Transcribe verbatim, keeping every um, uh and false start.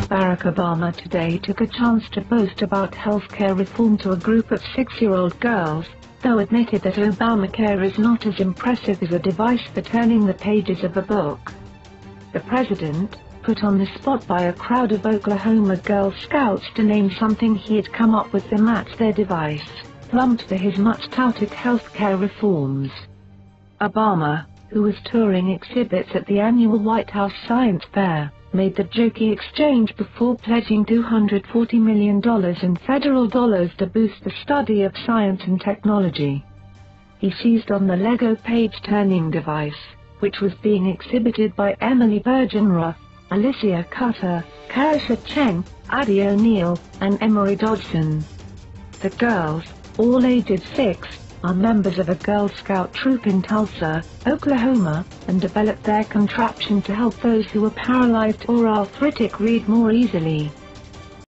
Barack Obama today took a chance to boast about healthcare reform to a group of six-year-old girls, though admitted that Obamacare is not as impressive as a device for turning the pages of a book. The president, put on the spot by a crowd of Oklahoma Girl Scouts to name something he had come up with to match their device, plumped for his much-touted healthcare reforms. Obama, who was touring exhibits at the annual White House Science Fair, made the jokey exchange before pledging two hundred forty million dollars in federal dollars to boost the study of science and technology. He seized on the Lego page-turning device, which was being exhibited by Emily Bergenroth, Alicia Cutter, Karissa Cheng, Addy Oneal, and Emery Dodson. The girls, all ages six, are members of a Girl Scout troop in Tulsa, Oklahoma, and developed their contraption to help those who are paralyzed or arthritic read more easily.